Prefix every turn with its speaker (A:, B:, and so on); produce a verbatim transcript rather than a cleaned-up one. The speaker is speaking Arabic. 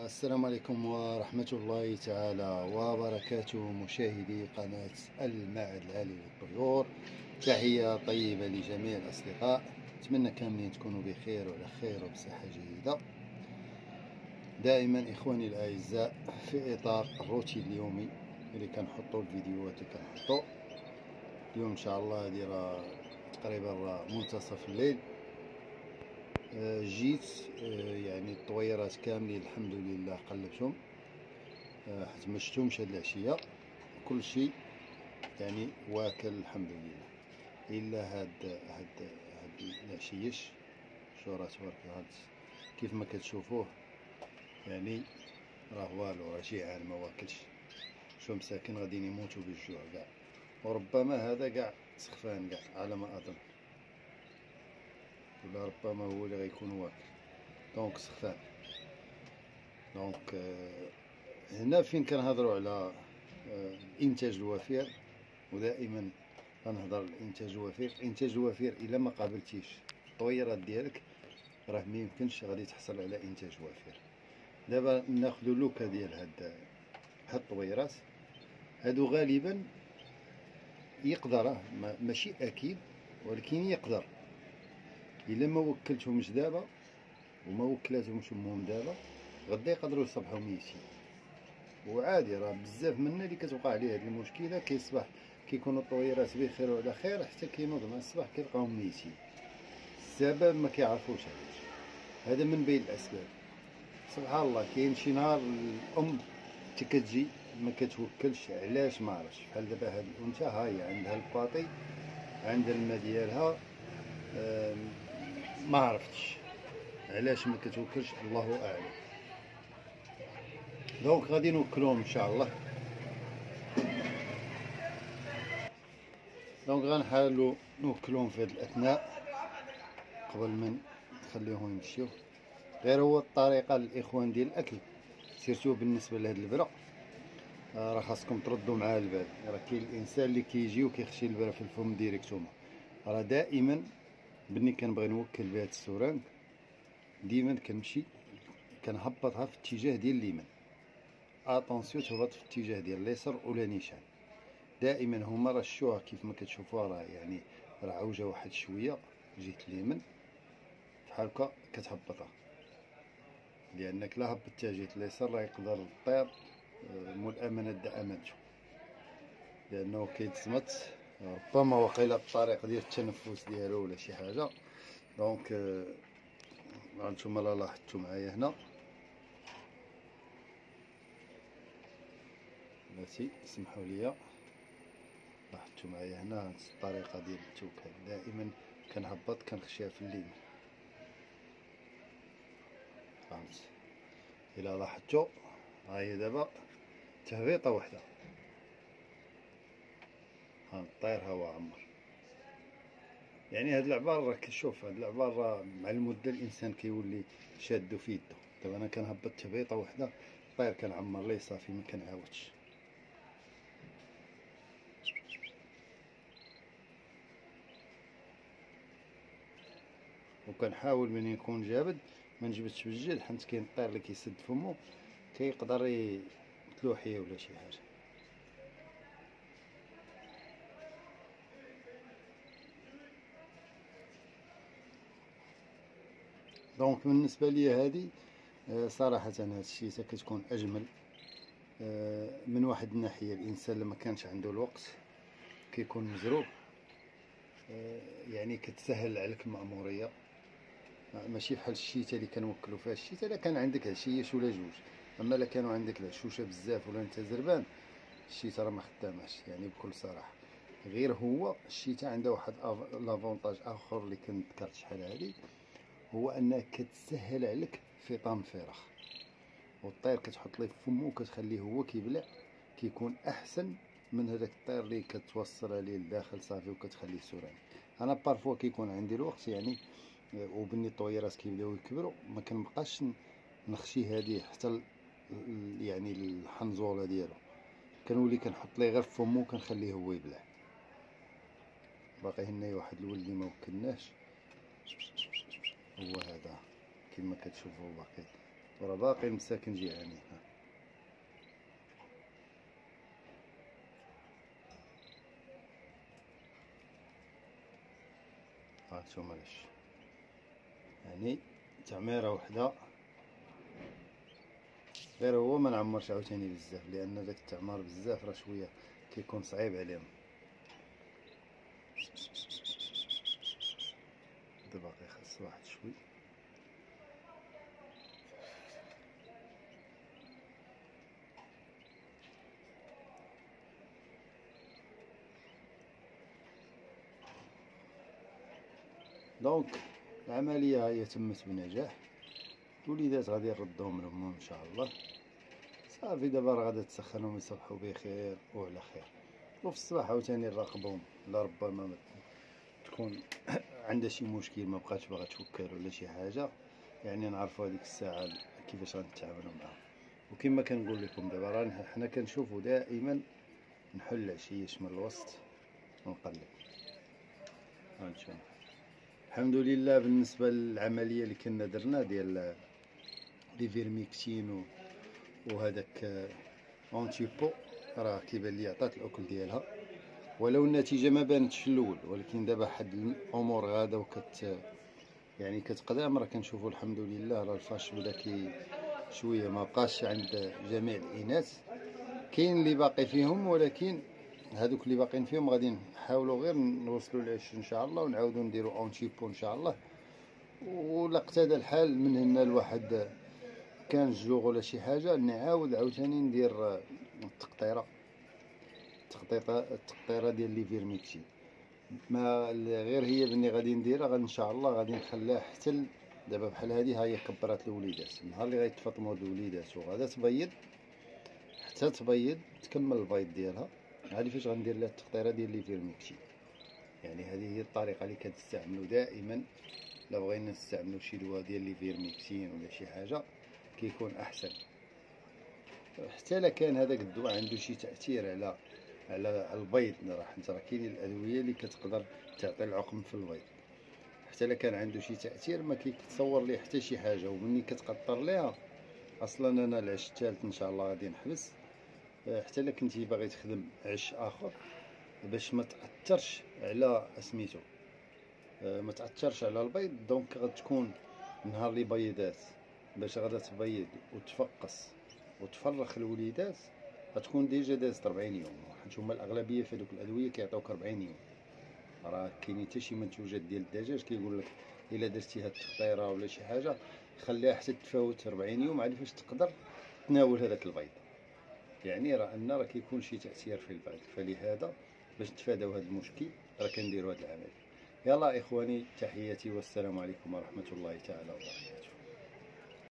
A: السلام عليكم ورحمة الله تعالى وبركاته، مشاهدي قناة المعهد العالي للطيور. تحية طيبة لجميع الأصدقاء، أتمنى كاملين تكونوا بخير وعلى خير وبصحة جيدة. دائما إخواني الأعزاء، في إطار الروتين اليومي اللي كنحطو الفيديوهات اللي كنحطو اليوم إن شاء الله، هادي راه تقريبا راه منتصف الليل. جيت يعني الطويرات كاملين الحمد لله قلبتهم، حيت مشتهمش هاد العشيه، كل شيء يعني واكل الحمد لله، الا هاد هاد هاد العشيش. شو راه تبارك الله كيف ما كتشوفوه، يعني راه والو، راه جيعان ما واكلش. شو مساكن غاديين يموتوا بالجوع كاع، وربما هذا كاع سخفان كاع على ما اظن، ولا ربما هو اللي غيكون واكل. دونك سخفان. دونك هنا فين كنهضروا على الانتاج الوفير، ودائما غنهضر على الانتاج الوفير. الانتاج الوفير الا ما قابلتيش الطويرات ديالك راه ما يمكنش غادي تحصل على انتاج وفير. دابا ناخذ لوكا ديال هاد هاد الطويرات هادو، غالبا يقدر، ماشي اكيد ولكن يقدر الا ما وكلتهمش دابا وما وكلاتهمش امهم دابا، غدا يقدروا يصبحوا ميتين. وعادي راه بزاف منا اللي كتوقع عليه هاد المشكله، كيصبح كيكونوا الطويرات بخير وعلى خير حتى كينوض مع الصباح كيلقاهم ميتين. السبب ما كيعرفوش علاش، هذا من بين الاسباب. سبحان الله، كاين شي نهار الام تكتجي ما كتوكلش، علاش ما عرفتش. بحال دابا هاد الانثى ها هي عندها الباطي، عندها الماء ديالها، ما عرفتش علاش ما كتوكلش، الله اعلم. دونك غادي نوكلوهم ان شاء الله. دونك غنحاولوا نوكلوهم في هاد الاثناء قبل ما نخليهم يمشيو. غير هو الطريقه للاخوان ديال الاكل، سيرتو بالنسبه لهاد البرا، راه خاصكم تردوا معاه البال. راه كاين الانسان اللي كيجي وكيخشي البرا في الفم ديريكتومون. راه دائما بني كنبغي نوكل بهاد السورانك، ديما كنمشي كنهبطها في اتجاه ديال اليمين. اتونسيون تهبط في اتجاه ديال اليسار ولا نيشان. دائما هما راه شوها كيف ما كتشوفوها، راه يعني راه عوجه واحد شويه جهه اليمين بحال هكا كتهبطها، لانك لا هبطتها جهه اليسار راه يقدر طير مول الامانات دا امانته، لانه كيتصمت ربما وقيله بالطريقه ديال التنفس ديالو ولا شي حاجه. دونك هانتوما لا لاحظتوا معايا هنا، بلاتي سمحوا لي، لاحظتوا معايا هنا هاد الطريقه ديال التوكل. دائما كنهبط كنخشيها في اليمين، فهمت؟ الا لاحظتوا ها هي دابا تهبيطه وحده، ها الطير ها هو عمر. يعني هاد العبار راه كشوف، هاد العبار راه مع المده الانسان كيولي شادو في يدو. دابا انا كنهبط تهبيطه وحده، الطير كنعمر ليه صافي ما كنعاودش. وكنحاول من يكون جابد ما نجبدش بالجد، حيت كاين الطير اللي كيسد فمو كيقدر يتلوحيه ولا شي حاجه. دونك بالنسبه لي هذه صراحه هذا الشيء كتكون اجمل. من واحد الناحيه الانسان لما كانش عنده الوقت كيكون مزروب، يعني كتسهل عليك المأموريه. ماشي بحال الشيته اللي كنوكلوا فيها. الشيته الا كان عندك عشيش ولا جوج، اما الا كانوا عندك العشوشه بزاف ولا انت زربان، الشيته راه ما خداماش يعني بكل صراحه. غير هو الشيته عندها واحد لافونتاج اخر اللي كنت ذكرت شحال هادي، هو انها كتسهل عليك فطام الفراخ، والطير كتحط ليه في فمو وكتخليه هو كيبلع، كيكون احسن من هذاك الطير اللي كتوصل عليه لداخل صافي وكتخليه سوراني. انا بارفوا كيكون عندي الوقت يعني، وبني الطويرات كيبداو يكبروا ما كنبقاش نخشي هذه حتى يعني الحنزوله ديالو، كنولي كنحط ليه غير في فمو وكنخليه هو يبلع. باقي هنا واحد الولد اللي ما وكلناش، هو هذا كما كتشوفوا باقي وراه باقي المساكن جيعانين. هانتوما علاش يعني تعميره وحده، غير هو ما نعمرش عاوتاني بزاف، لان داك التعمار بزاف راه شويه كيكون صعيب عليهم. دابا باقي خاص واحد شوي. دونك العمليه هي تمت بنجاح، الوليدات غادي نردوهم لامهم ان شاء الله. صافي دابا راه غادا تسخنهم يصبحوا بخير وعلى خير، وفي الصباح عاوتاني نراقبهم لربما تكون عندها شي مشكل ما بقاتش باغا توكل ولا شي حاجه، يعني نعرفوا هذيك الساعه كيفاش غنتعاملوا معاهم. وكما كنقول لكم دابا راه حنا كنشوفوا دائما نحل عشيش من الوسط ونقلب. هانتوما الحمد لله بالنسبه للعمليه اللي كنا درنا ديال لي فيرميكتين وهذاك اونتيبو، راه كيبان لي عطات الاكل ديالها، ولو النتيجه ما بانتش في الاول، ولكن دابا حد الامور غادا وكت يعني كتقدام، راه كنشوفوا الحمد لله راه الفاش بدا كي شويه ما بقاش عند جميع الاناث، كاين اللي باقي فيهم، ولكن هذوك اللي باقيين فيهم غادي نحاولوا غير نوصلوا لعش ان شاء الله، ونعاودوا نديروا اونتيبو ان شاء الله. ولا اقتدى الحال من هنا لواحد كان جوغ ولا شي حاجه نعاود عاوتاني ندير التقطيره التقطيره التقطيره ديال لي فيرميكتين. ما غير هي بني غادي نديرها غادي ان شاء الله غادي نخليها حتى دابا بحال هذه. ها هي كبرات الوليدات، النهار اللي غيتفطموا الوليدات وغادا تبيض حتى تبيض تكمل البيض ديالها، هذه فاش غندير لها التقطيره ديال لي فيرميكتين. يعني هذه هي الطريقه اللي كتستعملوا دائما الا بغينا نستعملوا شي دواء ديال لي فيرميكتين ولا شي حاجه كيكون احسن. حتى الا كان هذاك الدواء عنده شي تاثير على على البيض، راح انت راه كاينين الادويه اللي كتقدر تعطي العقم في البيض، حتى الا كان عنده شي تاثير ما كيتصور ليه حتى شي حاجه. ومني كتقطر ليها اصلا انا العش الثالث ان شاء الله غادي نحبس، حتى الا كنتي باغي تخدم عش اخر باش ما تاثرش على سميتو ما تاثرش على البيض. دونك غتكون نهار اللي بيضات باش غادا تبيض وتفقس وتفرخ الوليدات غتكون ديجا دازت أربعين يوم، حيت هما الاغلبيه في هذوك الادويه كيعطيوك أربعين يوم. راه كاينين حتى شي منتوجات ديال الدجاج كيقول لك الا درتي هاد التخطيره ولا شي حاجه خليها حتى تفوت أربعين يوم عاد فاش تقدر تناول هذاك البيض. يعني راه ان راه كيكون شي تاثير في البيض، فلهذا باش نتفاداو هذا المشكل راه كنديروا هذه العمليه. يلا اخواني تحياتي والسلام عليكم ورحمه الله تعالى وبركاته.